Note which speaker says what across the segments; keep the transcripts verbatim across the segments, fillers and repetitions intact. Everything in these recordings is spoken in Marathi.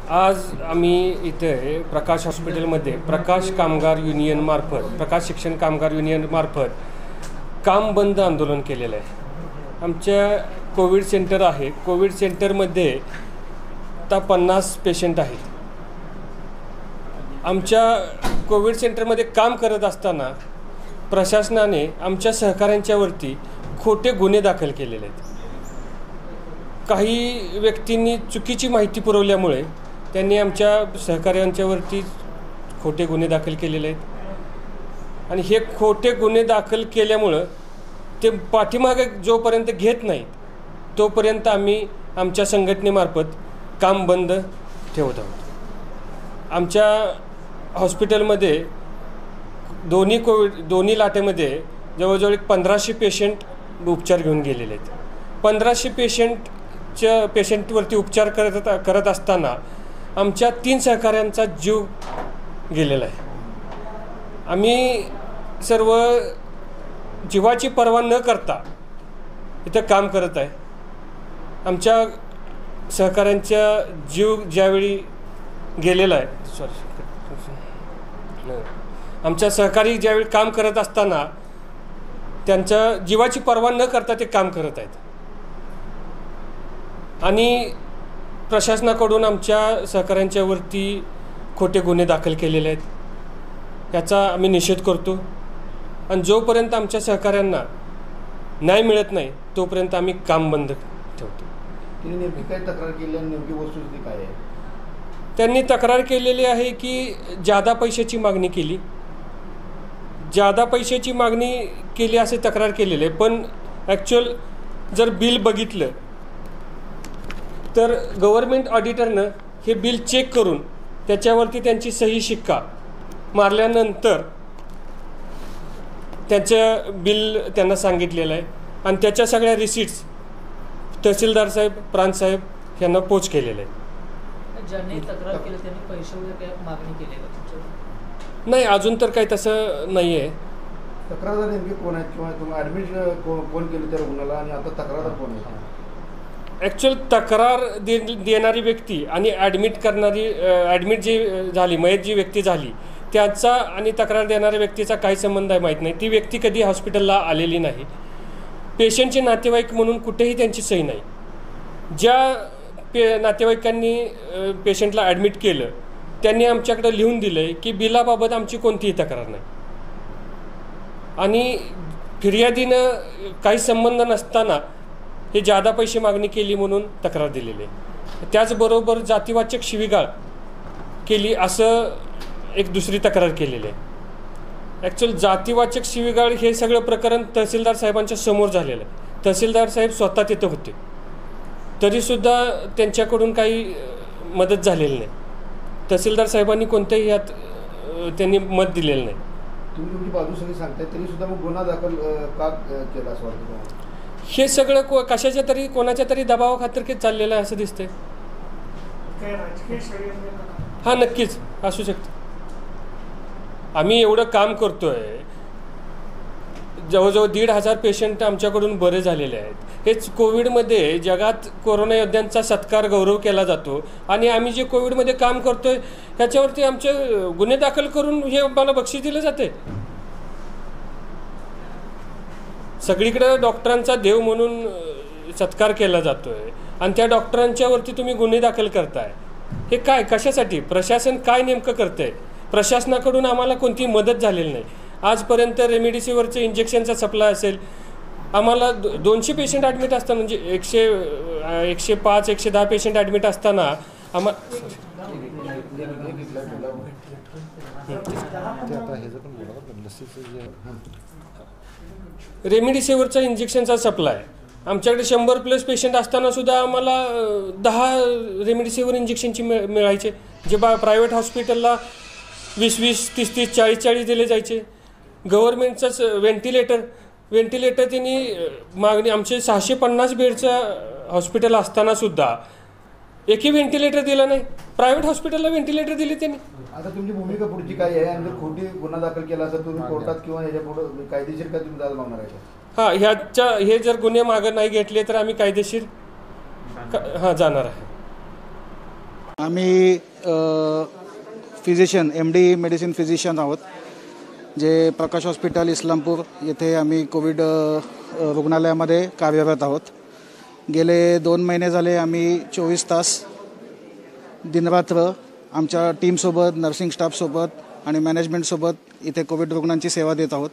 Speaker 1: आज आम्ही इथे प्रकाश हॉस्पिटलमध्ये प्रकाश कामगार युनियन मार्फत प्रकाश शिक्षण कामगार युनियन मार्फत काम बंद आंदोलन केलेलं आहे। आमच्या कोविड सेंटर आहे, कोविड सेंटरमध्ये आता पन्नास पेशंट आहेत। आमच्या कोविड सेंटरमध्ये काम करत असताना प्रशासनाने आमच्या सहकाऱ्यांच्यावरती खोटे गुन्हे दाखल केलेले आहेत। काही व्यक्तींनी चुकीची माहिती पुरवल्यामुळे त्यांनी आमच्या सहकाऱ्यांच्यावरती खोटे गुन्हे दाखल केलेले आहेत आणि हे खोटे गुन्हे दाखल केल्यामुळं ते पाठीमागे जोपर्यंत घेत नाहीत तोपर्यंत आम्ही आमच्या संघटनेमार्फत काम बंद ठेवत आहोत। आमच्या हॉस्पिटलमध्ये दोन्ही कोविड दोन्ही लाटेमध्ये जवळजवळ एक पंधराशे पेशंट उपचार घेऊन गेलेले आहेत। पंधराशे पेशंटच्या पेशंटवरती उपचार करत करत असताना आमच्या तीन सहकाऱ्यांचा जीव गेलेला आहे। आम्ही सर्व जीवाची पर्वा न करता इथं काम करत आहे। आमच्या सहकाऱ्यांचा जीव ज्यावेळी गेलेला आहे सॉरी आमच्या सहकारी ज्यावेळी काम करत असताना त्यांच्या जीवाची पर्वा न करता ते काम करत आहेत आणि प्रशासनाकडून आमच्या सहकाऱ्यांच्यावरती खोटे गुन्हे दाखल केलेले आहेत। याचा आम्ही निषेध करतो आणि जोपर्यंत आमच्या सहकाऱ्यांना न्याय मिळत नाही तोपर्यंत आम्ही काम बंद ठेवतो।
Speaker 2: त्यांनी नेमकी काय तक्रार केली आणि नेमकी वस्तुस्थिती काय आहे?
Speaker 1: त्यांनी तक्रार केलेली आहे की जादा पैशाची मागणी केली जादा पैशाची मागणी केली असे तक्रार केलेली आहे। पण ॲक्च्युअल जर बिल बघितलं तर गव्हर्मेंट ऑडिटरनं हे बिल चेक करून त्याच्यावरती त्यांची सही शिक्का मारल्यानंतर त्याचं बिल त्यांना सांगितलेलं आहे आणि त्याच्या सगळ्या रिसिट्स तहसीलदार साहेब प्रांत साहेब यांना पोच केलेलं आहे।
Speaker 3: ज्यांनी तक्रार केली त्यांनी पैसे वगैरे काय मागणी केली का तुमच्या?
Speaker 1: नाही, अजून तर काही तसं नाही आहे।
Speaker 2: तक्रारदार नेमकी कोण आहेत किंवा तुम्ही ॲडमिट कोण कोण केलं त्या रुग्णाला आणि आता तक्रारदार कोण आहे?
Speaker 1: ॲक्च्युअल तक्रार दे देणारी व्यक्ती आणि ॲडमिट करणारी ॲडमिट जी झाली मयत जी व्यक्ती झाली त्याचा आणि तक्रार देणाऱ्या व्यक्तीचा काही संबंध आहे माहीत नाही। ती व्यक्ती कधी हॉस्पिटलला आलेली नाही। पेशंटचे नातेवाईक म्हणून कुठेही त्यांची सही नाही। ज्या पे नातेवाईकांनी पेशंटला ॲडमिट केलं त्यांनी आमच्याकडे लिहून दिलं आहे की बिलाबाबत आमची कोणतीही तक्रार नाही आणि फिर्यादीनं काही संबंध नसताना हे जादा पैसे मागणी केली म्हणून तक्रार दिलेली आहे। त्याचबरोबर जातीवाचक शिवीगाळ केली असं एक दुसरी तक्रार केलेली आहे। ॲक्च्युअल जातीवाचक शिवीगाळ हे सगळं प्रकरण तहसीलदार साहेबांच्या समोर झालेलं आहे। तहसीलदार साहेब स्वतः तिथं होते तरीसुद्धा त्यांच्याकडून काही मदत झालेली नाही। तहसीलदार साहेबांनी कोणत्याही यात त्यांनी मत दिलेलं नाही।
Speaker 2: तुम्ही तुमची बाजू सगळी सांगताय तरीसुद्धा मग गुन्हा दाखल का केला असं वाटतं तुम्हाला?
Speaker 1: हे सगळं को कशाच्या तरी कोणाच्या तरी दबावाखातर की चाललेलं आहे असं दिसतंय। हां, नक्कीच असू शकतं। आम्ही एवढं काम करतोय, जवळजवळ दीड हजार पेशंट आमच्याकडून बरे झालेले आहेत। हेच कोविडमध्ये जगात कोरोना योद्ध्यांचा सत्कार गौरव केला जातो आणि आम्ही जे कोविडमध्ये काम करतोय ह्याच्यावरती आमचे गुन्हे दाखल करून हे आम्हाला बक्षीस दिलं जाते। सगळीकडे डॉक्टरांचा देव म्हणून सत्कार केला जातोय आणि त्या डॉक्टरांच्यावरती तुम्ही गुन्हे दाखल करताय। हे काय, कशासाठी? प्रशासन काय नेमकं करतंय? प्रशासनाकडून आम्हाला कोणती मदत झालेली नाही आजपर्यंत। रेमडेसिवीरचं इंजेक्शनचा सप्लाय असेल, आम्हाला दो दोनशे पेशंट ॲडमिट असताना म्हणजे एकशे एकशे पाच एकशे दहा पेशंट ॲडमिट असताना आम्हा रेमडेसिवीरचा इंजेक्शनचा सप्लाय आमच्याकडे शंभर प्लस पेशंट असतानासुद्धा आम्हाला दहा रेमडेसिवीर इंजेक्शनची मिळ मिळायचे जे बा प्रायव्हेट हॉस्पिटलला वीस वीस तीस तीस चाळीस चाळीस दिले जायचे। गव्हर्मेंटचंच व्हेंटिलेटर व्हेंटिलेटर त्यांनी मागणी आमचे सहाशे पन्नास बेडचं हॉस्पिटल असतानासुद्धा एकही व्हेंटिलेटर दिला नाही। प्रायव्हेट हॉस्पिटलला व्हेंटिलेटर दिले त्यांनी।
Speaker 2: आता तुमची भूमिका पुढची काय आहे आणि जर खोटी गुन्हा दाखल केला असेल तुम्ही कोर्टात किंवा ह्याच्या पुढे कायदेशीर काय तुम्ही दाद मागणार आहे?
Speaker 1: हां, ह्याच्या हे जर गुन्हे मागं नाही घेतले तर आम्ही कायदेशीर हां जाणार आहे।
Speaker 4: आम्ही physician M D medicine physician आहोत, जे प्रकाश हॉस्पिटल इस्लामपूर येथे आम्ही कोविड अ, रुग्णालयामध्ये कार्यरत आहोत. गेले दोन महिने झाले आम्ही चोवीस तास दिनरात्र आमच्या टीमसोबत, नर्सिंग स्टाफसोबत आणि मॅनेजमेंटसोबत इथे कोविड रुग्णांची सेवा देत आहोत.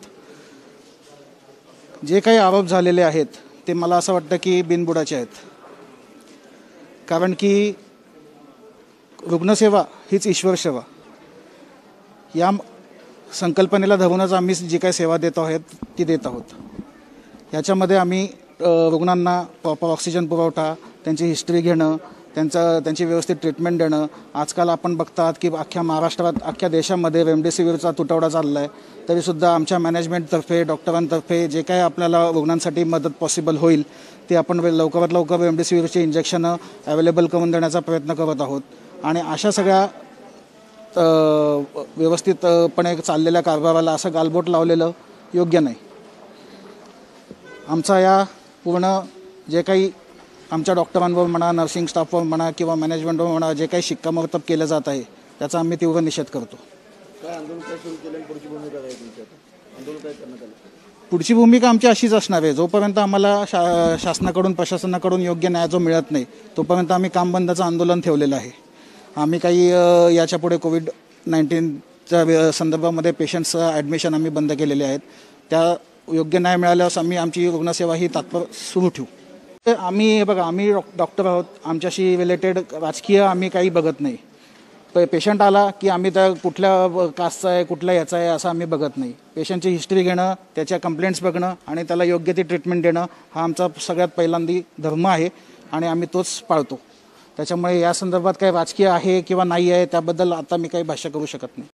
Speaker 4: जे काही आरोप झालेले आहेत ते मला असं वाटतं की बिनबुडाचे आहेत, कारण की रुग्णसेवा हीच ईश्वर सेवा या संकल्पनेला धरूनच आम्ही जी काही सेवा देत आहोत ती देत आहोत. याच्यामध्ये आम्ही रुग्णांना प्रॉपर ऑक्सिजन पुरवठा, त्यांची हिस्ट्री घेणं, त्यांचं त्यांची व्यवस्थित ट्रीटमेंट देणं. आजकाल आपण बघतात की अख्ख्या महाराष्ट्रात, अख्ख्या देशामध्ये रेमडेसिवीरचा तुटवडा चालला आहे, तरीसुद्धा आमच्या मॅनेजमेंटतर्फे, डॉक्टरांतर्फे जे काही आपल्याला रुग्णांसाठी मदत पॉसिबल होईल ते आपण लवकरात लवकर रेमडेसिवीरची इंजेक्शनं अवेलेबल करून देण्याचा प्रयत्न करत आहोत. आणि अशा सगळ्या व्यवस्थितपणे चाललेल्या कारभाराला असं गालबोट लावलेलं योग्य नाही. आमचा या पूर्ण जे काही आमच्या डॉक्टरांवर म्हणा, नर्सिंग स्टाफवर म्हणा किंवा मॅनेजमेंटवर म्हणा जे काही शिक्कामोर्तब केलं जात आहे त्याचा आम्ही तीव्र निषेध करतो.
Speaker 2: काय आंदोलन काय सुरू केलं, पुढची भूमिका काय तुमची आता? आंदोलन काय करण्यात आलं?
Speaker 4: पुढची भूमिका आमची अशीच असणार आहे. जोपर्यंत आम्हाला शा शासनाकडून, प्रशासनाकडून योग्य न्याय जो मिळत नाही तोपर्यंत आम्ही काम बंदचं आंदोलन ठेवलेलं आहे. आम्ही काही याच्या पुढे कोविड नाईन्टीनच्या संदर्भामध्ये पेशंट्सचं ॲडमिशन आम्ही बंद केलेले आहेत. त्या योग्य न्याय मिळाल्यास आम्ही आमची रुग्णसेवा ही तात्पर सुरू ठेवू. आम्ही बघा, आम्ही डॉक्टर आहोत, आमच्याशी रिलेटेड राजकीय आम्ही काही बघत नाही. प पेशंट आला की आम्ही त्या कुठल्या कास्टचा आहे, कुठल्या याचा आहे असं आम्ही बघत नाही. पेशंटची हिस्ट्री घेणं, त्याच्या कंप्लेंट्स बघणं आणि त्याला योग्य ती ट्रीटमेंट देणं हा आमचा सगळ्यात पहिल्यांदी धर्म आहे आणि आम्ही तोच पाळतो. त्याच्यामुळे या संदर्भात काही राजकीय आहे किंवा नाही आहे त्याबद्दल आता मी काही भाष्य करू शकत नाही.